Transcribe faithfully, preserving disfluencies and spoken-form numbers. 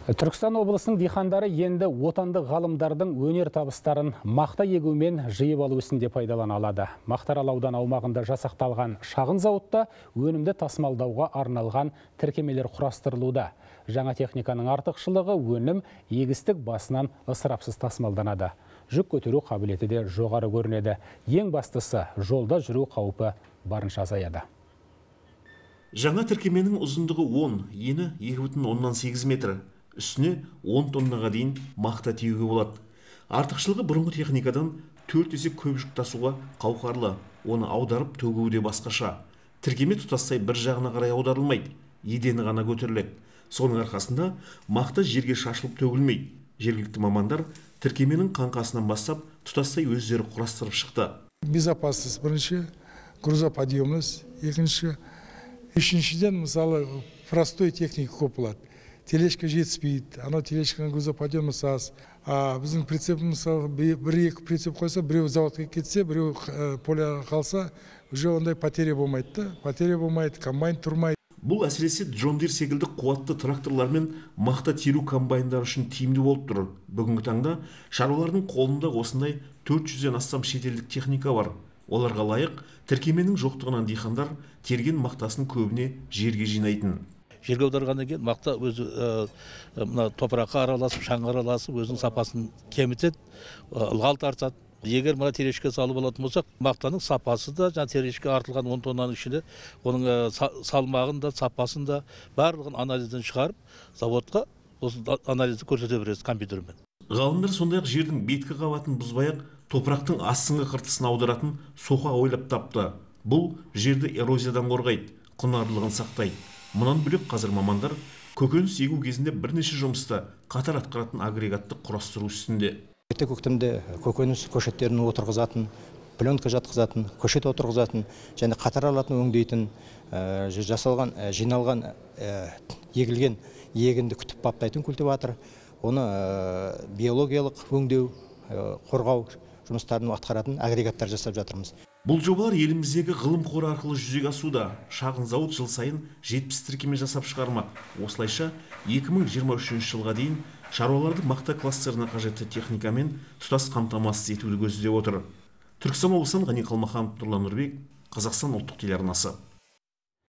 Түркістан облысының дихандары енді отандық ғалымдардың өнер табыстарын мақта егумен жиып алу ісінде пайдалана алады. Мақтаарал ауданы аумағында жасақталған шағын зауытта өнімді тасымалдауға арналған тіркемелер құрастырылуда. Жаңа техниканың артықшылығы өнім егістік басынан ысырапсыз тасымалданады. Жүк көтеру қабілеті де жоғары көрінеді. Ең бастысы жолда жүру қаупі барынша азаяды. Жаңа тіркеменің ұзындығы он, ені екі бүтін оннан сегіз метр. Үстіне он тоннаға дейін мақта тиеуге болады. Артықшылығы бұрынғы техникадан төрт есе көп жүк тасуға қауқарлы. Оны аударып төгуі де басқаша. Тіркеме тұтастай бір жағына қарай аударылмайды, едені ғана көтеріледі. Соның арқасында мақта жерге шашылып төгілмейді. Жергілікті мамандар тіркеменің қаңқасынан бастап тұтастай өздері құрастырып шықты. Безопасность бірінші, грузоподъемность екінші, үшіншіден мысалы простой техника көп болады. Тележка жетіспейді, анау тележканың грузоподъемность аз. А біздің прицеп мысалы бір-екі прицеп қойса, біреу заводқа кетсе, біреу поля қалса, уже ондай потеря болмайды. Потеря болмайды, комбайн тұрмайды. Бұл әсіресе Джон Дир секілді қуатты тракторлар мен мақта теру комбайндар үшін тиімді болып тұр. Бүгінгі таңда шаруалардың қолында осындай төрт жүзден астам шетелдік техника бар. Оларға лайық тіркеменің жоқтығынан дихандар терген мақтасын көбіне жерге жинайтын. Жерге аударғаннан кейін мақта өзі мына топыраққа араласып, шаңға араласып, өзінің сапасын кемітеді, ылғал тартады. Егер мына терешке салып алатын болсақ, мақтаның сапасы да, жаңа терешке артылған он тоннаның ішінде, оның салмағын да, сапасын да барлығын анализден шығарып, заводқа осы анализді көрсете береді компьютермен. Ғалымдар сондай-ақ жердің беткі қабатын бұзбай-ақ топырақтың астыңғы қыртысын аударатын соқа ойлап тапты. Бұл жерді эрозиядан қорғайды, құнарлылығын сақтайды. Мұнан бөлек қазір мамандар көкөніс егу кезінде бірнеше жұмысты қатар атқаратын агрегатты құрастыру үстінде. Ерте көктемде көкөніс көшеттерін отырғызатын, пленка жатқызатын, көшет отырғызатын және қатар алатын өңдейтін, жасалған, жиналған, егілген егінді күтіп баптайтын культиватор, оны биологиялық өңдеу, қорғау жұмыстарын атқаратын агрегаттар жасап жатырмыз. Бұл жобалар еліміздегі ғылым қоры арқылы жүзеге асуда. Шағын зауыт жыл сайын жетпіс тіркеме жасап шығармақ. Осылайша екі мың жиырма үшінші жылға дейін шаруаларды мақта кластеріне қажетті техникамен тұтас қамтамасыз етуді көздеп отыр. Түркістан облысынан Ғани Қалмаханов, Нұрлан Нұрбек, Қазақстан ұлттық телеарнасы.